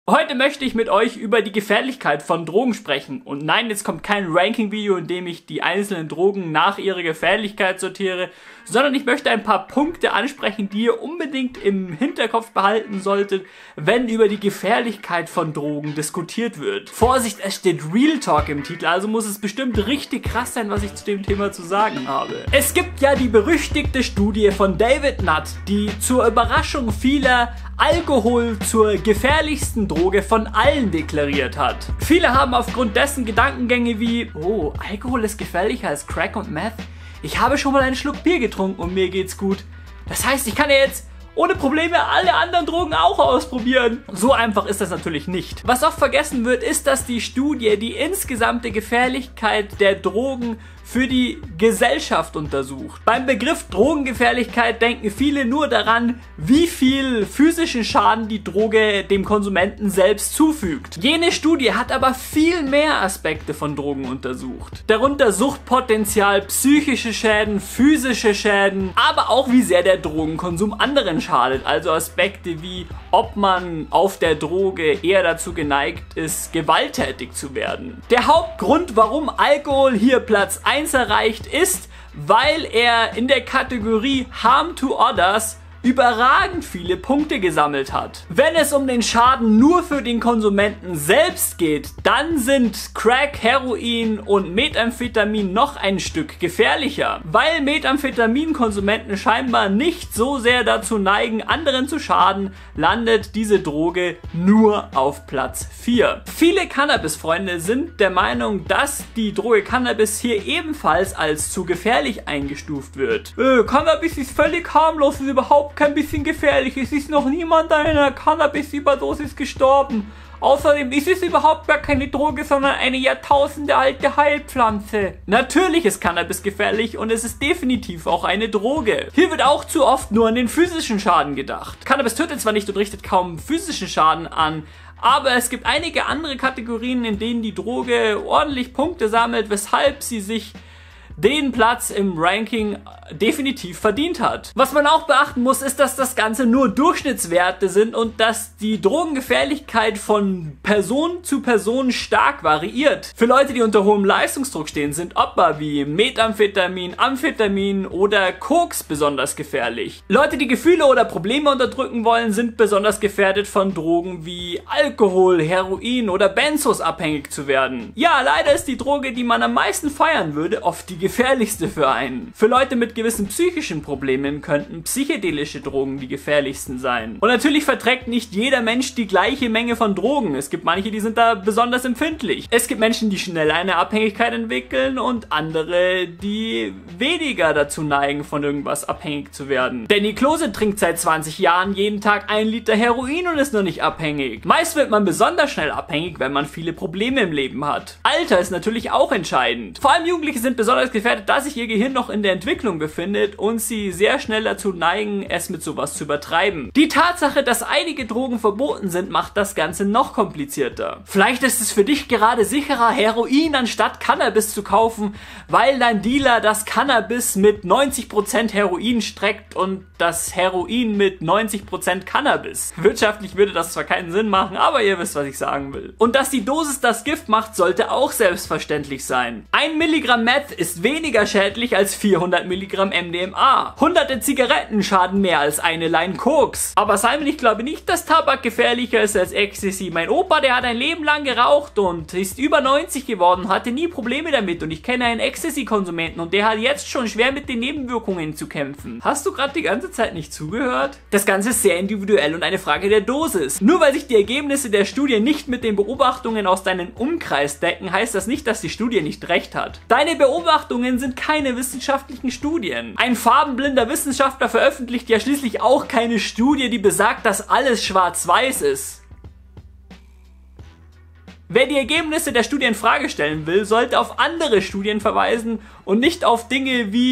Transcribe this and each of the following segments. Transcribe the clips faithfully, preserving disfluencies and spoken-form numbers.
Heute möchte ich mit euch über die Gefährlichkeit von Drogen sprechen. Und nein, jetzt kommt kein Ranking-Video, in dem ich die einzelnen Drogen nach ihrer Gefährlichkeit sortiere, sondern ich möchte ein paar Punkte ansprechen, die ihr unbedingt im Hinterkopf behalten solltet, wenn über die Gefährlichkeit von Drogen diskutiert wird. Vorsicht, es steht Real Talk im Titel, also muss es bestimmt richtig krass sein, was ich zu dem Thema zu sagen habe. Es gibt ja die berüchtigte Studie von David Nutt, die zur Überraschung vieler Alkohol zur gefährlichsten Droge von allen deklariert hat. Viele haben aufgrund dessen Gedankengänge wie, oh, Alkohol ist gefährlicher als Crack und Meth? Ich habe schon mal einen Schluck Bier getrunken und mir geht's gut. Das heißt, ich kann ja jetzt ohne Probleme alle anderen Drogen auch ausprobieren. So einfach ist das natürlich nicht. Was oft vergessen wird, ist, dass die Studie die insgesamte Gefährlichkeit der Drogen für die Gesellschaft untersucht. Beim Begriff Drogengefährlichkeit denken viele nur daran, wie viel physischen Schaden die Droge dem Konsumenten selbst zufügt. Jene Studie hat aber viel mehr Aspekte von Drogen untersucht. Darunter Suchtpotenzial, psychische Schäden, physische Schäden, aber auch wie sehr der Drogenkonsum anderen schadet. Also Aspekte wie, ob man auf der Droge eher dazu geneigt ist, gewalttätig zu werden. Der Hauptgrund, warum Alkohol hier Platz eins erreicht, ist, weil er in der Kategorie Harm to Others überragend viele Punkte gesammelt hat. Wenn es um den Schaden nur für den Konsumenten selbst geht, dann sind Crack, Heroin und Methamphetamin noch ein Stück gefährlicher, weil Methamphetamin-Konsumenten scheinbar nicht so sehr dazu neigen, anderen zu schaden, landet diese Droge nur auf Platz vier. Viele Cannabis-Freunde sind der Meinung, dass die Droge Cannabis hier ebenfalls als zu gefährlich eingestuft wird. Äh, Cannabis ist völlig harmlos, ist überhaupt kein bisschen gefährlich. Es ist noch niemand an einer Cannabis-Überdosis gestorben. Außerdem ist es überhaupt gar keine Droge, sondern eine jahrtausendealte Heilpflanze. Natürlich ist Cannabis gefährlich und es ist definitiv auch eine Droge. Hier wird auch zu oft nur an den physischen Schaden gedacht. Cannabis tötet zwar nicht und richtet kaum physischen Schaden an, aber es gibt einige andere Kategorien, in denen die Droge ordentlich Punkte sammelt, weshalb sie sich den Platz im Ranking definitiv verdient hat. Was man auch beachten muss, ist, dass das Ganze nur Durchschnittswerte sind und dass die Drogengefährlichkeit von Person zu Person stark variiert. Für Leute, die unter hohem Leistungsdruck stehen, sind Opfer wie Methamphetamin, Amphetamin oder Koks besonders gefährlich. Leute, die Gefühle oder Probleme unterdrücken wollen, sind besonders gefährdet von Drogen wie Alkohol, Heroin oder Benzos abhängig zu werden. Ja, leider ist die Droge, die man am meisten feiern würde, oft die gefährlichste für einen. Für Leute mit gewissen psychischen Problemen könnten psychedelische Drogen die gefährlichsten sein. Und natürlich verträgt nicht jeder Mensch die gleiche Menge von Drogen. Es gibt manche, die sind da besonders empfindlich. Es gibt Menschen, die schnell eine Abhängigkeit entwickeln und andere, die weniger dazu neigen, von irgendwas abhängig zu werden. Danny Klose trinkt seit zwanzig Jahren jeden Tag ein Liter Heroin und ist noch nicht abhängig. Meist wird man besonders schnell abhängig, wenn man viele Probleme im Leben hat. Alter ist natürlich auch entscheidend. Vor allem Jugendliche sind besonders gefährdet, da sich ihr Gehirn noch in der Entwicklung befindet und sie sehr schnell dazu neigen, es mit sowas zu übertreiben. Die Tatsache, dass einige Drogen verboten sind, macht das Ganze noch komplizierter. Vielleicht ist es für dich gerade sicherer, Heroin anstatt Cannabis zu kaufen, weil dein Dealer das Cannabis mit neunzig Prozent Heroin streckt und das Heroin mit neunzig Prozent Cannabis. Wirtschaftlich würde das zwar keinen Sinn machen, aber ihr wisst, was ich sagen will. Und dass die Dosis das Gift macht, sollte auch selbstverständlich sein. Ein Milligramm Meth ist weniger schädlich als vierhundert Milligramm M D M A. Hunderte Zigaretten schaden mehr als eine Line Koks. Aber Simon, ich glaube nicht, dass Tabak gefährlicher ist als Ecstasy. Mein Opa, der hat ein Leben lang geraucht und ist über neunzig geworden, hatte nie Probleme damit. Und ich kenne einen Ecstasy-Konsumenten und der hat jetzt schon schwer mit den Nebenwirkungen zu kämpfen. Hast du gerade die ganze Zeit nicht zugehört? Das Ganze ist sehr individuell und eine Frage der Dosis. Nur weil sich die Ergebnisse der Studie nicht mit den Beobachtungen aus deinem Umkreis decken, heißt das nicht, dass die Studie nicht recht hat. Deine Beobachtungen sind keine wissenschaftlichen Studien. Ein farbenblinder Wissenschaftler veröffentlicht ja schließlich auch keine Studie, die besagt, dass alles schwarz-weiß ist. Wer die Ergebnisse der Studie in Frage stellen will, sollte auf andere Studien verweisen und nicht auf Dinge wie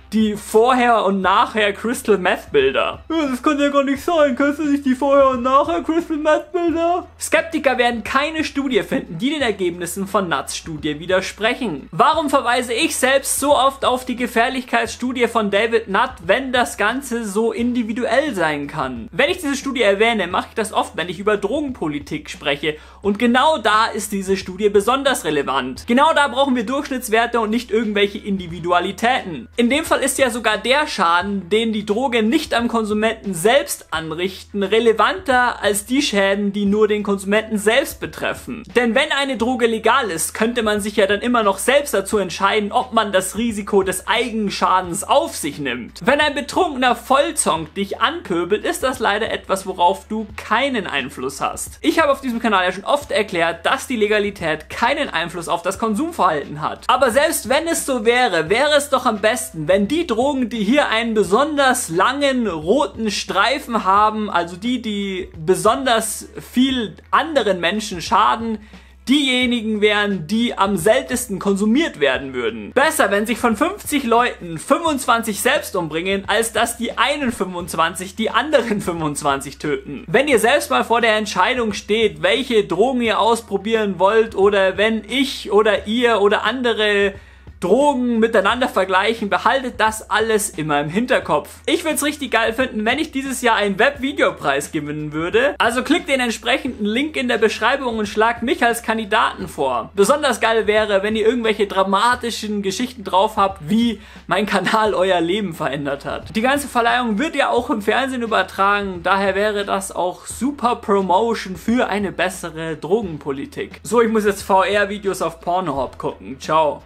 die Vorher- und Nachher Crystal Meth Bilder. Ja, das kann ja gar nicht sein. Kennst du nicht die Vorher- und Nachher Crystal Meth Bilder? Skeptiker werden keine Studie finden, die den Ergebnissen von Nutts Studie widersprechen. Warum verweise ich selbst so oft auf die Gefährlichkeitsstudie von David Nutt, wenn das Ganze so individuell sein kann? Wenn ich diese Studie erwähne, mache ich das oft, wenn ich über Drogenpolitik spreche. Und genau da ist diese Studie besonders relevant. Genau da brauchen wir Durchschnittswerte und nicht irgendwelche Individualitäten. In dem Fall ist ja sogar der Schaden, den die Droge nicht am Konsumenten selbst anrichten, relevanter als die Schäden, die nur den Konsumenten selbst betreffen. Denn wenn eine Droge legal ist, könnte man sich ja dann immer noch selbst dazu entscheiden, ob man das Risiko des Eigenschadens auf sich nimmt. Wenn ein betrunkener Vollzonk dich anpöbelt, ist das leider etwas, worauf du keinen Einfluss hast. Ich habe auf diesem Kanal ja schon oft erklärt, dass die Legalität keinen Einfluss auf das Konsumverhalten hat. Aber selbst wenn es so wäre, wäre es doch am besten, wenn die Drogen, die hier einen besonders langen roten Streifen haben, also die, die besonders viel anderen Menschen schaden, diejenigen wären, die am seltensten konsumiert werden würden. Besser, wenn sich von fünfzig Leuten fünfundzwanzig selbst umbringen, als dass die einen fünfundzwanzig die anderen fünfundzwanzig töten. Wenn ihr selbst mal vor der Entscheidung steht, welche Drogen ihr ausprobieren wollt, oder wenn ich oder ihr oder andere Drogen miteinander vergleichen, behaltet das alles immer im Hinterkopf. Ich würde es richtig geil finden, wenn ich dieses Jahr einen Webvideopreis gewinnen würde. Also klickt den entsprechenden Link in der Beschreibung und schlagt mich als Kandidaten vor. Besonders geil wäre, wenn ihr irgendwelche dramatischen Geschichten drauf habt, wie mein Kanal euer Leben verändert hat. Die ganze Verleihung wird ja auch im Fernsehen übertragen, daher wäre das auch super Promotion für eine bessere Drogenpolitik. So, ich muss jetzt V R-Videos auf Pornhub gucken. Ciao.